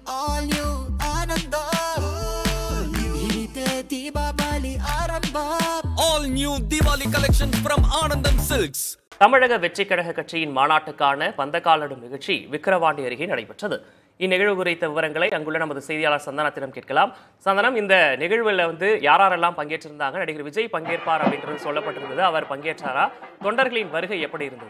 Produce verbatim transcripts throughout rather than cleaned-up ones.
all new Anandam. Hinite Deepavali Arambam. All new Diwali collection from Anandam Silks. தமிழக வெற்றிக் கழக கட்சியின் மாநாட்டுக்கான பந்தக்கால் நடும் நிகழ்ச்சி விக்கிரவாண்டி அருகே நடைபெற்றது. இந்நிகழ்வு குறித்த விவரங்களை அங்குள்ள நமது செய்தியாளர் சந்தனத்திடம் கேட்கலாம். சந்தனம், இந்த நிகழ்வில் வந்து யாரெல்லாம் பங்கேற்றிருந்தாங்க? நடிகர் விஜய் பங்கேற்பார் அப்படின்றது சொல்லப்பட்டிருந்தது. அவர் பங்கேற்றாரா? தொண்டர்களின் வருகை எப்படி இருந்தது?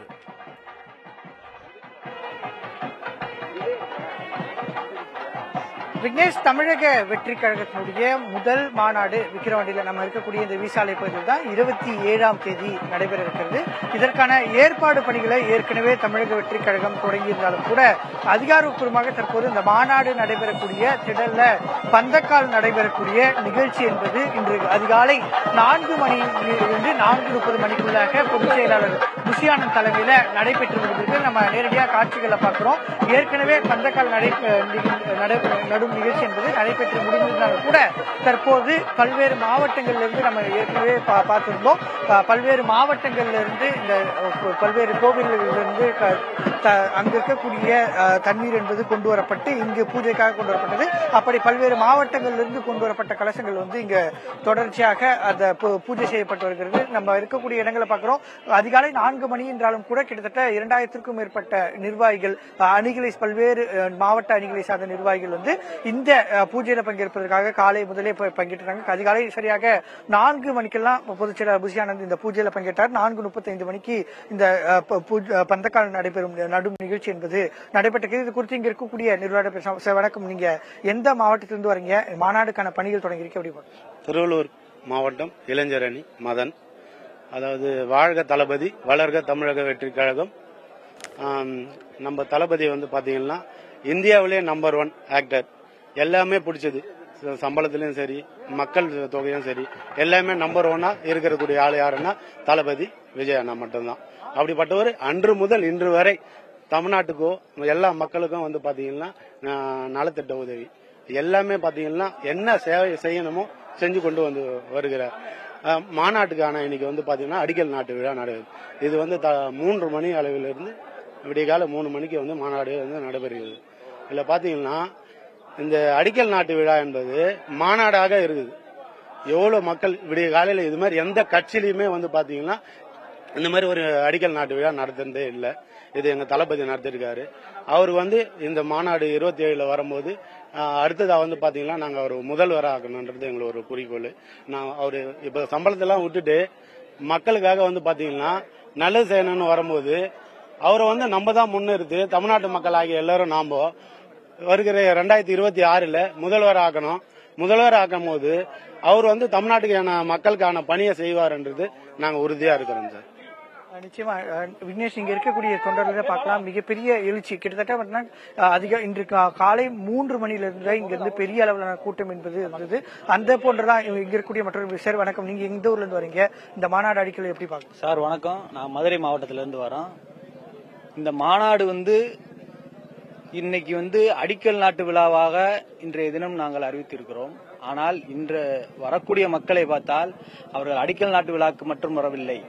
விக்னேஷ், தமிழக வெற்றி கழகத்தினுடைய முதல் மாநாடு விக்கிரவாண்டியில நம்ம இருக்கக்கூடிய இந்த விசாலை பகுதியில் தான் இருபத்தி ஏழாம் தேதி நடைபெற இருக்கிறது. இதற்கான ஏற்பாடு பணிகளை ஏற்கனவே தமிழக வெற்றி கழகம் தொடங்கியிருந்தாலும் கூட அதிகாரப்பூர்வமாக தற்போது இந்த மாநாடு நடைபெறக்கூடிய திடல்ல பந்தக்கால் நடைபெறக்கூடிய நிகழ்ச்சி என்பது இன்று அதிகாலை நான்கு மணியிலிருந்து நான்கு முப்பது மணிக்குள்ளாக பொதுச் செயலாளர் புஷியானந்த் தலைமையில நடைபெற்று வருகிறது. நம்ம நேரடியாக காட்சிகளை பார்க்கிறோம். ஏற்கனவே பந்தக்கால் நடை நடும் நிகழ்ச்சி என்பது நடைபெற்று முடிந்திருந்தாலும் கூட தற்போது பல்வேறு மாவட்டங்களிலிருந்து நம்ம ஏற்கனவே பார்த்திருந்தோம். பல்வேறு மாவட்டங்களிலிருந்து இந்த பல்வேறு கோவில்களிலிருந்து அங்கு இருக்கக்கூடிய தண்ணீர் என்பது கொண்டு வரப்பட்டு இங்கு பூஜைக்காக கொண்டு வரப்பட்டது. அப்படி பல்வேறு மாவட்டங்களிலிருந்து கொண்டு வரப்பட்ட கலசங்கள் வந்து இங்க தொடர்ச்சியாக அந்த பூஜை செய்யப்பட்டு வருகிறது. நம்ம இருக்கக்கூடிய இடங்களை பார்க்கிறோம். அதிகாலை நான்கு மணி என்றாலும் கூட கிட்டத்தட்ட இரண்டாயிரத்திற்கும் மேற்பட்ட நிர்வாகிகள், அணிகளை, பல்வேறு மாவட்ட அணிகளை சார்ந்த நிர்வாகிகள் வந்து இந்த பூஜையில பங்கேற்பதற்காக காலை முதலே பங்கேற்றாங்க. அதிகாலை சரியாக நான்கு மணிக்கெல்லாம் பொதுச் செயலாளர் புஷியானந்த் இந்த பூஜையில பங்கேற்றார். நான்கு முப்பத்தி ஐந்து மணிக்கு இந்த பந்தக்கால் நடைபெறும் நடும் நிகழ்ச்சி என்பது நடைபெற்றது. இது குறித்து இங்க இருக்கக்கூடிய நிர்வாக வணக்கம், நீங்க எந்த மாவட்டத்திலிருந்து வரீங்க? மாநாடுக்கான பணிகள் தொடங்கியிருக்க எப்படி? திருவள்ளூர் மாவட்டம் இளைஞர் அணி மதன். அதாவது வாழ்க தளபதி, வளர்க தமிழக வெற்றி கழகம். நம்ம தளபதி வந்து பாத்தீங்கன்னா இந்தியாவிலேயே நம்பர் ஒன் ஆக்டர். எல்லாமே பிடிச்சது, சம்பளத்திலயும் சரி, மக்கள் தொகையும் சரி, எல்லாமே நம்பர் ஒன்னா இருக்கக்கூடிய ஆள் யாருன்னா தளபதி விஜய் அண்ணா மட்டும்தான். அப்படிப்பட்டவர் அன்று முதல் இன்று வரை தமிழ்நாட்டுக்கோ எல்லா மக்களுக்கும் வந்து பாத்தீங்கன்னா நலத்திட்ட உதவி எல்லாமே பாத்தீங்கன்னா என்ன சேவை செய்யணுமோ செஞ்சு கொண்டு வந்து வருகிறார். மாநாட்டுக்கான இன்னைக்கு வந்து பாத்தீங்கன்னா அடிக்கல் நாட்டு விழா நடைபெறும். இது வந்து மூன்று மணி அளவிலிருந்து விடியகால மூணு மணிக்கு வந்து மாநாடு வந்து நடைபெறுகிறது. இதுல பாத்தீங்கன்னா இந்த அடிக்கல் நாட்டு விழா என்பது மாநாடாக இருக்குது. எவ்வளவு மக்கள் விடிய காலையில இது மாதிரி எந்த கட்சியிலுமே வந்து பாத்தீங்கன்னா இந்த மாதிரி ஒரு அடிக்கல் நாட்டு விழா நடத்துறதே இல்லை. இது எங்க தளபதி நடத்திருக்காரு. அவர் வந்து இந்த மாநாடு இருபத்தி ஏழுல வரும்போது அடுத்ததா வந்து பாத்தீங்கன்னா நாங்க அவர் முதல்வராக ஆக்கணும்ன்றது எங்களுக்கு ஒரு குறிக்கோள். நான் அவரு இப்ப சம்பளத்தெல்லாம் விட்டுட்டு மக்களுக்காக வந்து பாத்தீங்கன்னா நல்லது செய்யணும்னு வரும்போது அவரை வந்து நம்ம தான் முன்னிறுத்து தமிழ்நாட்டு மக்கள் ஆகிய எல்லாரும் நாம வருகிற ரெண்டாயிரத்தி இருபத்தி ஆறுல முதல்வர் ஆக்கணும். முதல்வர் ஆக்கும் போது அவர் வந்து தமிழ்நாட்டுக்கான மக்களுக்கான பணியை செய்வார்ன்றது நாங்க உறுதியா இருக்கிறோம் சார். நிச்சயமா விக்னேஷ், இங்க இருக்கக்கூடிய தொண்டர்களை பார்க்கலாம். மிகப்பெரிய எழுச்சி கிட்டத்தட்ட அதிக இன்று காலை மூன்று மணியிலிருந்து இங்க இருந்து பெரிய அளவிலான கூட்டம் என்பது இருந்தது. அந்த போன்றதான் இங்க இருக்கக்கூடிய மற்றொரு சார் வணக்கம், நீங்க எந்த ஊர்ல இருந்து வரீங்க? இந்த மாநாடு அடிக்கல் எப்படி பாக்க? சார் வணக்கம், நான் மதுரை மாவட்டத்தில இருந்து வரோம். இந்த மாநாடு வந்து இன்னைக்கு வந்து அடிக்கல் நாட்டு விழாவாக இன்றைய தினம் நாங்கள் அறிவித்திருக்கிறோம். ஆனால் இன்று வரக்கூடிய மக்களை பார்த்தால் அவர்கள் அடிக்கல் நாட்டு விழாக்கு மட்டும் வரவில்லை,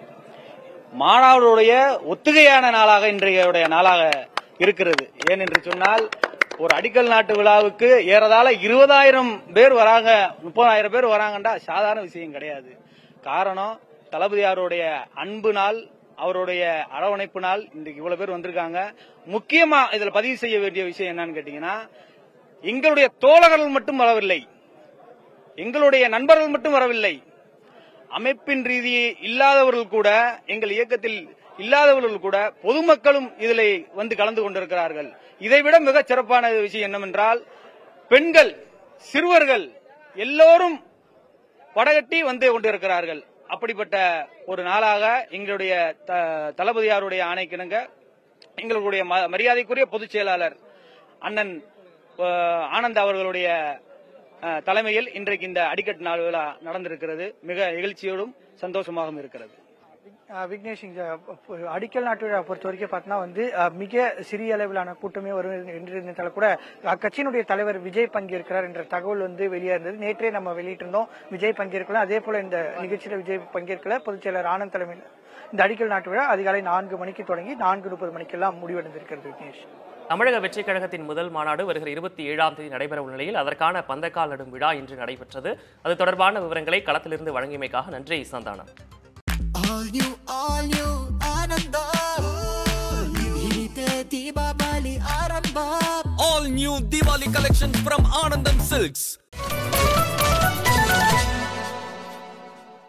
மாநாடுடைய ஒத்திகையான நாளாக இன்றைய நாளாக இருக்கிறது. ஏனென்று சொன்னால் ஒரு அடிக்கல் நாட்டு விழாவுக்கு ஏறதாழ இருபதாயிரம் பேர் வராங்க, முப்பதாயிரம் பேர் வராங்கன்றா சாதாரண விஷயம் கிடையாது. காரணம் தளபதியாருடைய அன்பு நாள், அவருடைய அரவணைப்பு நாள். இன்றைக்கு இவ்வளவு பேர் வந்திருக்காங்க. முக்கியமா இதுல பதிவு செய்ய வேண்டிய விஷயம் என்னன்னு கேட்டீங்கன்னா, எங்களுடைய தோழர்கள் மட்டும் வரவில்லை, எங்களுடைய நண்பர்கள் மட்டும் வரவில்லை, அமைப்பின் ரீதி இல்லாதவர்கள் கூட, எங்கள் இயக்கத்தில் இல்லாதவர்கள் கூட பொதுமக்களும் இதில் வந்து கலந்து கொண்டிருக்கிறார்கள். இதைவிட மிக சிறப்பான விஷயம் என்னவென்றால் பெண்கள், சிறுவர்கள் எல்லோரும் படகட்டி வந்து கொண்டிருக்கிறார்கள். அப்படிப்பட்ட ஒரு நாளாக எங்களுடைய தளபதியாருடைய ஆணைக்கிணங்க எங்களுடைய மரியாதைக்குரிய பொதுச் செயலாளர் அண்ணன் ஆனந்த் அவர்களுடைய தலைமையில் இன்றைக்கு இந்த அடிக்கட்டு நாள் விழா நடந்திருக்கிறது. மிக நிகழ்ச்சியோடும் சந்தோஷமாகவும் இருக்கிறது. விக்னேஷ், இந்த அடிக்கல் நாட்டு விழா பொறுத்த வரைக்கும் பார்த்தீங்கன்னா வந்து மிக சிறிய அளவிலான கூட்டமே வரும் என்று கூட அக்கட்சியினுடைய தலைவர் விஜய் பங்கேற்கிறார் என்ற தகவல் வந்து வெளியே இருந்தது. நேற்றே நம்ம வெளியிட்டிருந்தோம் விஜய் பங்கேற்கலாம். அதே போல இந்த நிகழ்ச்சியில விஜய் பங்கேற்கல. பொதுச் செயலர் ஆனந்த் தலைமையில் இந்த அடிக்கல் நாட்டு விழா அதிகாலை நான்கு மணிக்கு தொடங்கி நான்கு முப்பது மணிக்கெல்லாம் முடிவடைந்திருக்கிறது. விக்னேஷ். தமிழக வெற்றி கழகத்தின் முதல் மாநாடு வருகிற இருபத்தி ஏழாம் தேதி நடைபெற உள்ள நிலையில் அதற்கான பந்தக்கால் நடும் விழா இன்று நடைபெற்றது. அது தொடர்பான விவரங்களை களத்திலிருந்து வழங்கியமைக்காக நன்றி Santhanam. All new, all new, Anandam. Hinite Deepavali Arambam. All new Diwali collections from Anandam Silks.